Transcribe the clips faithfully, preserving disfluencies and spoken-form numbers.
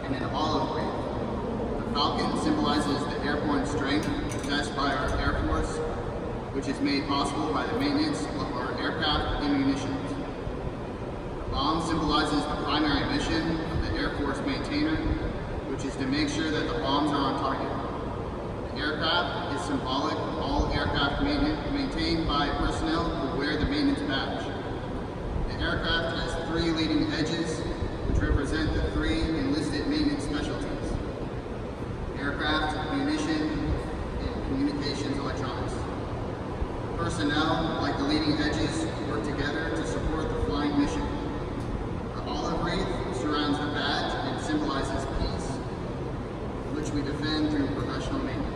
and an olive wreath. The falcon symbolizes the airborne strength possessed by our Air Force, which is made possible by the maintenance of our aircraft and munitions. The bomb symbolizes the primary mission of the Air Force maintainer, which is to make sure that the bombs are on target. The aircraft is symbolic of all aircraft maintained by personnel who wear the maintenance badge. The aircraft has three leading edges, which represent the three enlisted maintenance specialties: aircraft, munition, and communications electronics. Personnel, like the leading edges, work together to support the flying mission. The olive wreath surrounds the badge and symbolizes peace, which we defend through professional maintenance.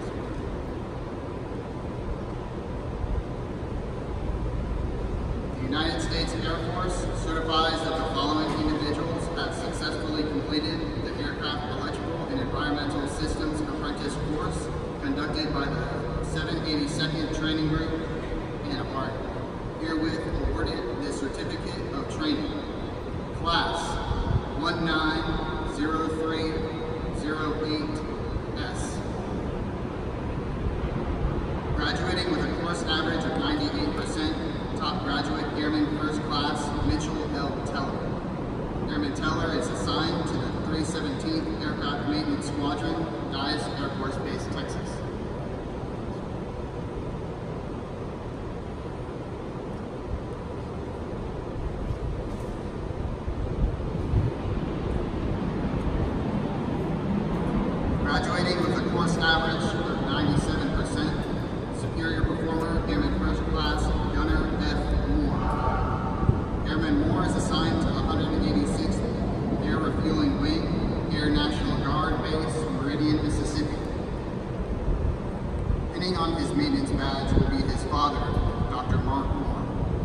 The United States Air Force certifies that the following individuals have successfully completed the Aircraft Electrical and Environmental Systems Apprentice course conducted by the seven eighty-second Training Group and are herewith awarded the Certificate of Training. Class one nine zero three zero eight S. Graduating with a course average of ninety-eight percent, top graduate Airman First Class Mitchell L. Teller. Airman Teller is assigned to the three seventeenth Aircraft Maintenance Squadron, Dyess Air Force Base, Texas. Graduating with a course average of ninety-seven percent, superior performer, Airman First Class Gunner F. Moore. Airman Moore is assigned to the one hundred eighty-sixth Air Refueling Wing, Air National Guard Base, Meridian, Mississippi. Pinning on his maintenance badge will be his father, Doctor Mark Moore.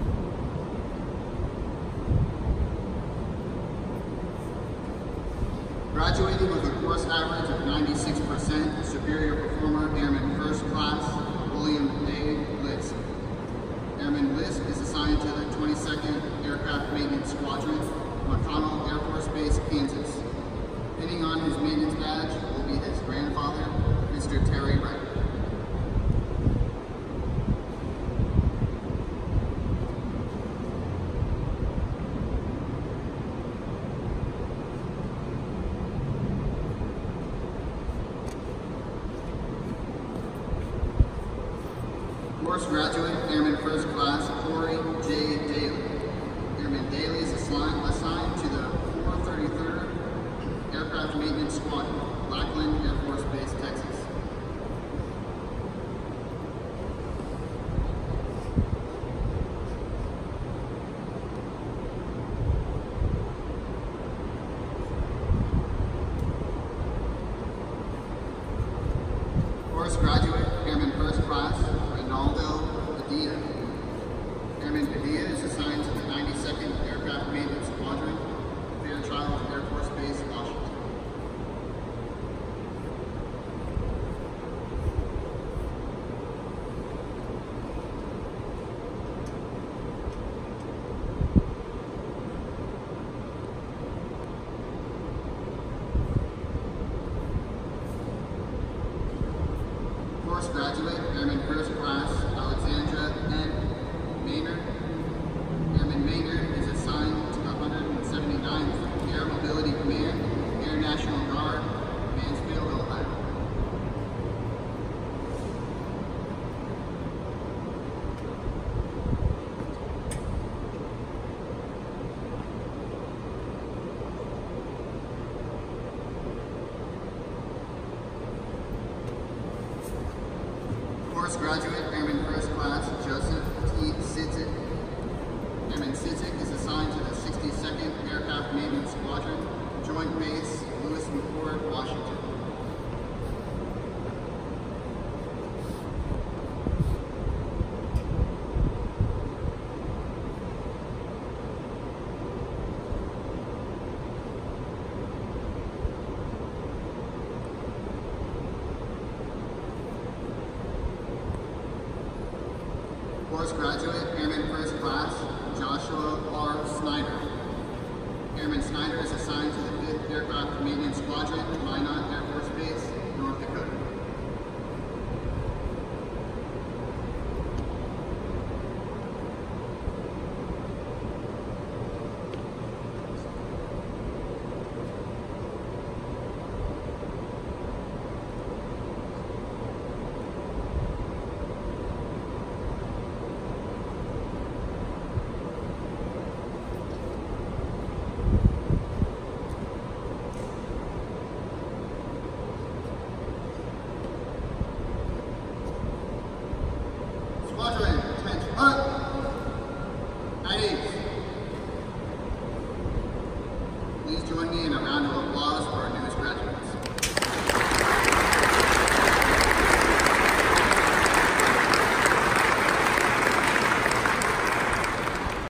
Graduating with a course average of ninety-six percent, superior performer, Airman First Class William A. Lisk. Airman Lisk is assigned to the twenty-second Aircraft Maintenance Squadron, McConnell Air Force Base, Kansas. Pinning on his maintenance badge will be his grandfather, Mister Terry Wright. Course graduate, Airman First Class Corey J. Daly. Airman Daly is assigned, assigned to the four thirty-third Aircraft Maintenance Squadron, Lackland Air Force Base, Texas. Course graduate, Airman First Class Ronaldo Padilla. Airman Padilla is assigned to the ninety-second Aircraft Maintenance Squadron, Fairchild Air Force Base, Washington. Course graduate, Airman First Class Alexandra N. Maynard. Airman Maynard is assigned to the one hundred seventy-ninth Air Mobility Command, Air National Guard, Mansfield, Ohio. Course graduate, Airman First Class Joseph T. Sidzik. Airman Sidzik is assigned to the sixty-second Aircraft Maintenance Squadron, Joint Base, Lewis McChord, Washington. Course graduate,